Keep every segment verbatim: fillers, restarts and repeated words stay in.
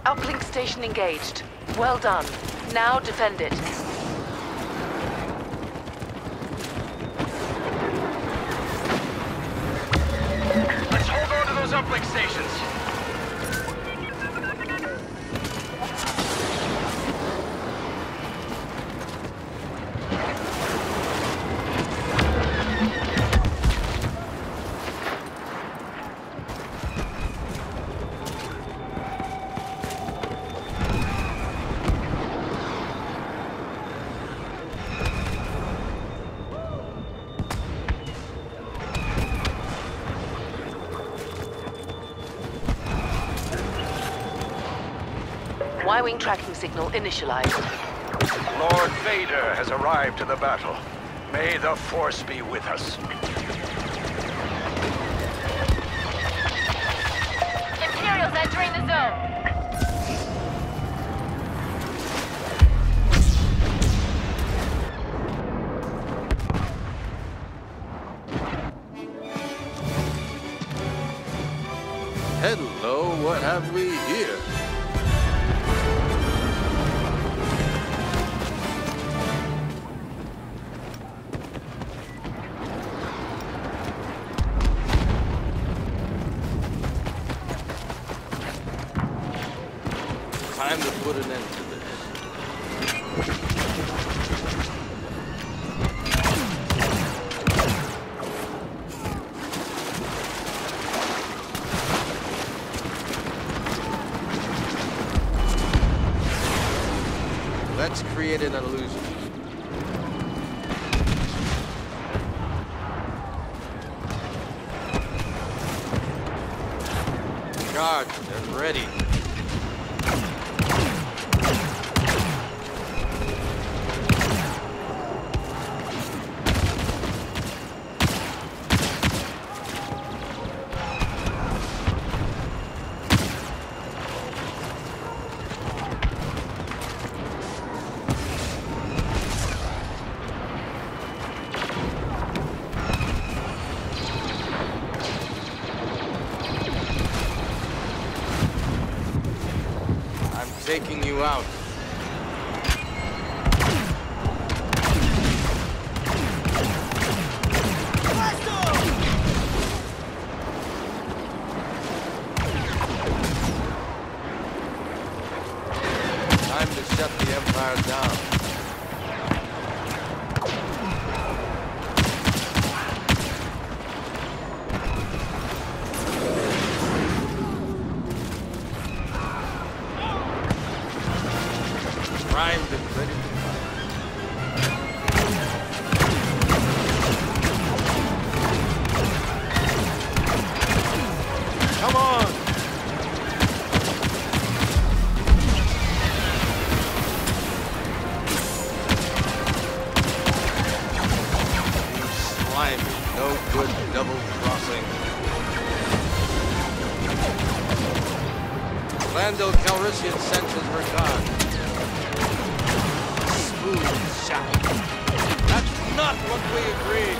Uplink station engaged. Well done. Now defend it. Let's hold on to those uplink stations. Y-wing tracking signal initialized. Lord Vader has arrived to the battle. May the Force be with us. Imperials entering the zone. Hello, what have we here? Time to put an end to this. Let's create an illusion. Charge, they're ready. Taking you out. Time to shut the Empire down. Primed and ready to fight. Come on! You slimy, no good double crossing. Lando Calrissian sends his regard. Shot. That's not what we agreed.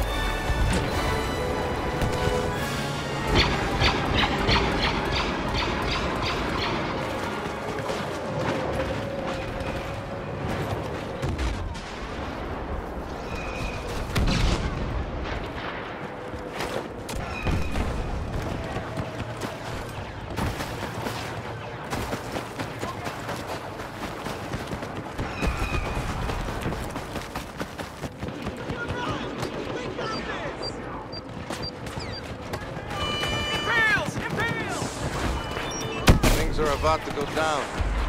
Are about to go down.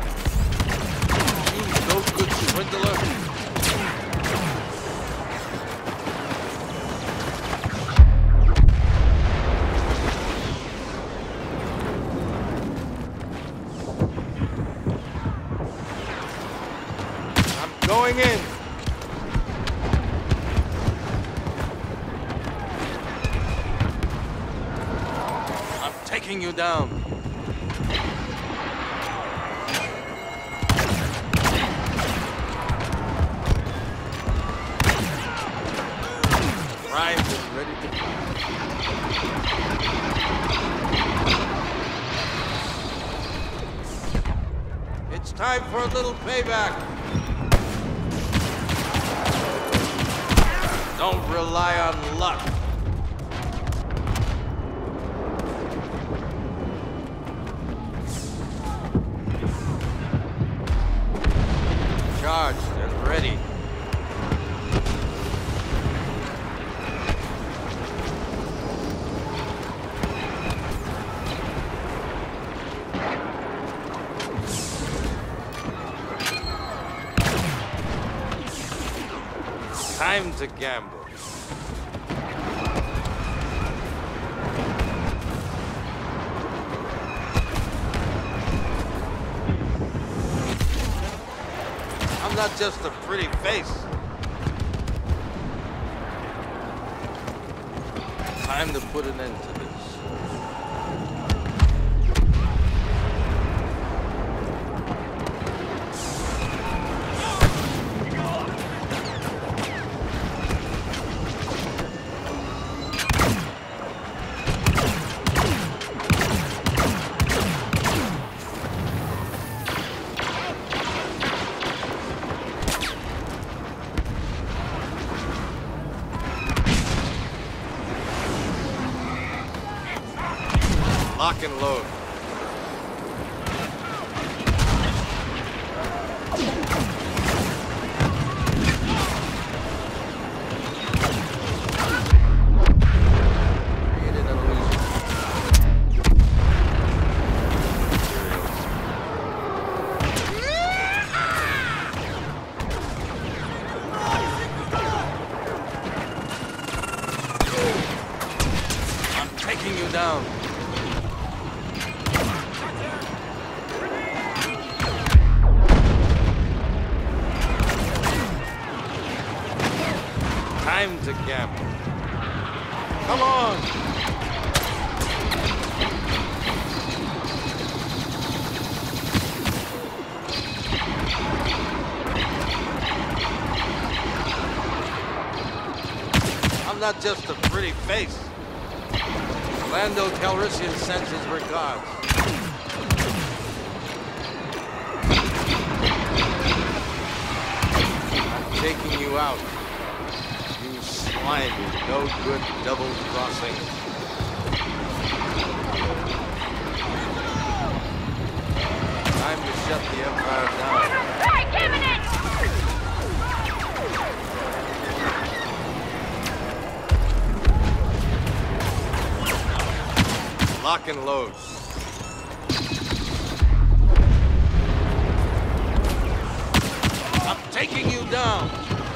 You no good swindler. I'm going in. I'm taking you down. Primed and ready to go. It's time for a little payback. Don't rely on luck. Charged and ready. Time to gamble. I'm not just a pretty face. Time to put an end to this. Lock and load. Created an illusion. I'm taking you down. Time to gamble. Come on! I'm not just a pretty face. Lando Calrissian sends his regards. I'm taking you out. Slimy, no good double crossing. Time to shut the Empire down. Strike imminent! Lock and load. I'm taking you down.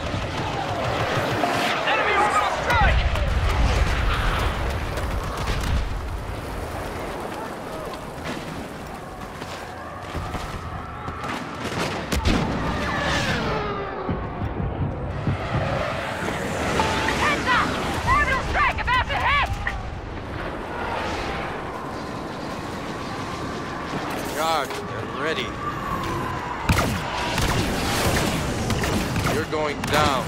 Charged and ready. You're going down.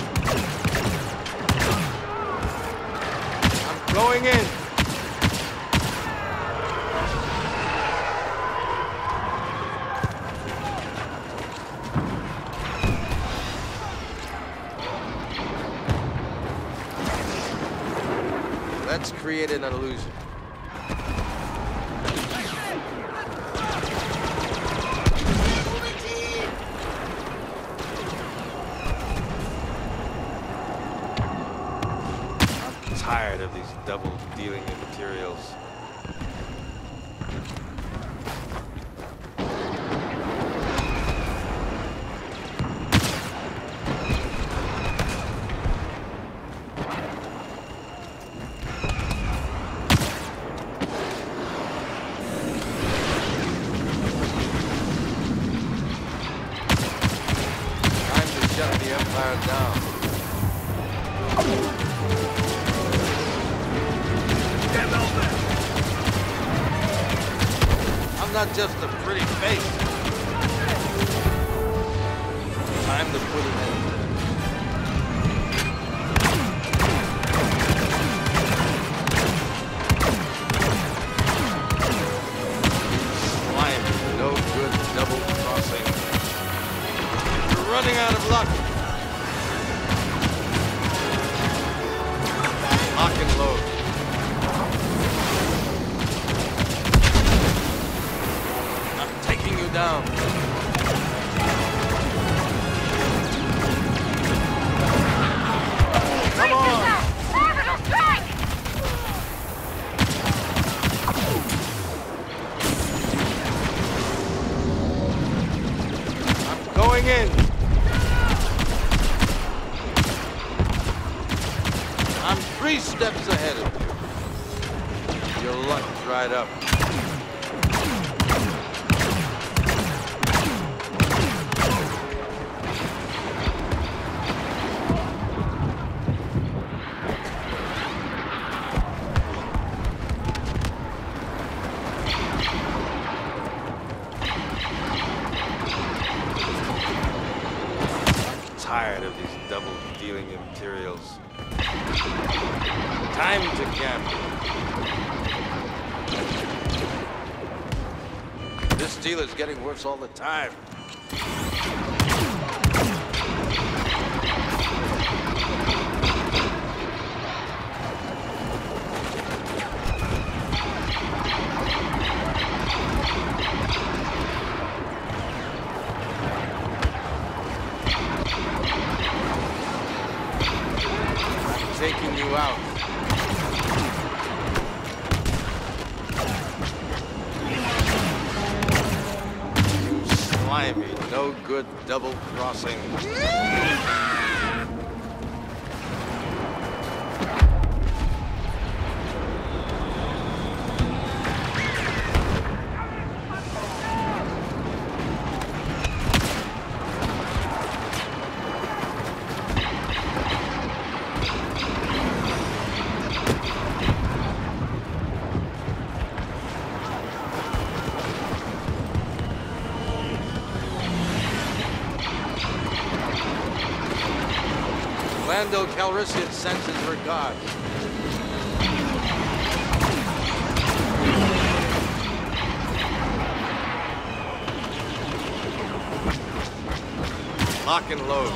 I'm going in. Let's create an illusion. Tired of these double dealing in materials. Time to shut the Empire down. I'm not just a pretty face. Time to put it in. Slimy, no good double crossing. out of luck. Lock and load. I'm taking you down. Come on! Orbital strike! I'm going in. I'm three steps ahead of you. Your luck dried up. Tired of these double-dealing Imperials. Time to gamble. This deal is getting worse all the time. Taking you out. You slimy, no good double crossing. Lando Calrissian sends his regards. Lock and load.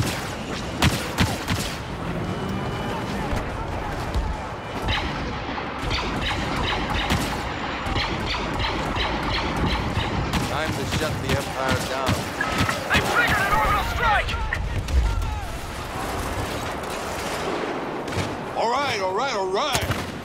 Time to shut the Empire down. They've triggered an orbital strike! All right, all right, all right.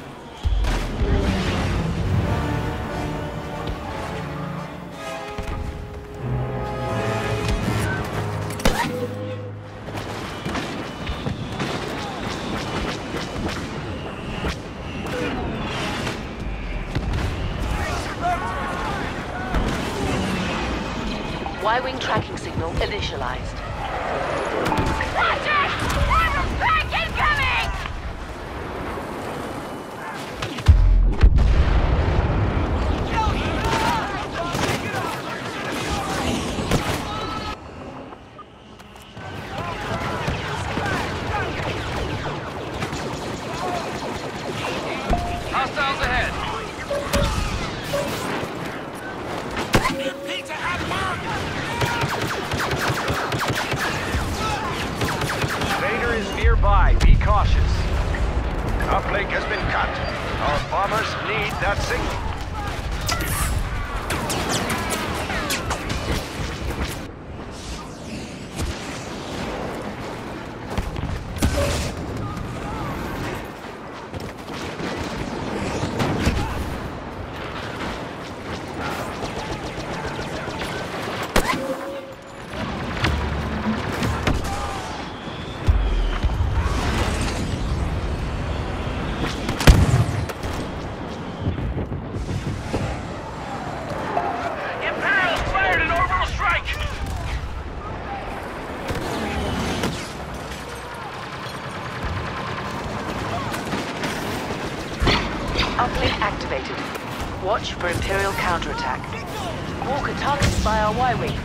Y-wing tracking signal initialized. Roger! Orbital strike incoming! Hostiles ahead! Vader is nearby. Be cautious. Uplink has been cut. Our bombers need that signal. Uplink activated. Watch for Imperial counterattack. Walker targeted by our Y-wing.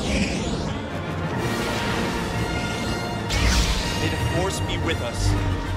May the Force be with us.